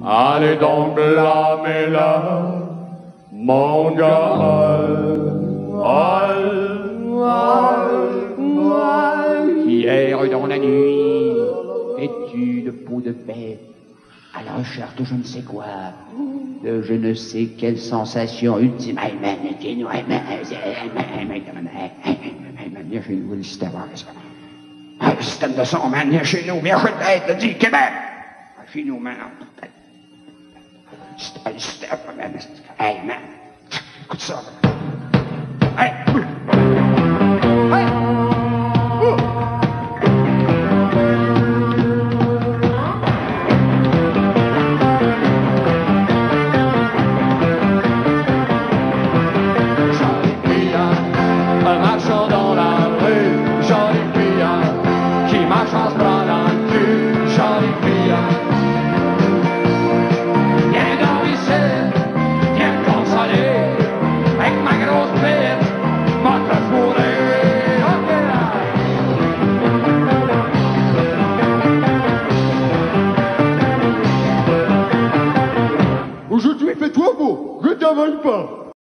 Allez donc blâmez-la, mon gars. Hier dans la nuit, vêtu de peau de bête, à la recherche de je ne sais quoi, de je ne sais quelle sensation ultime. Le système de son, man, viens chez nous, viens chez dit Québec. Chez nous, man. Système, man. Hey, man. Écoute ça, man. Hey. Hey. Marchant dans la rue, Jolie Fille, qui marche en se bras dans le cul, Jolie Fille. Viens donc ici, viens me consoler, avec ma grosse bite, m'a te fourrer, ok là. Aujourd'hui, fais-toi beau, je t'avale pas.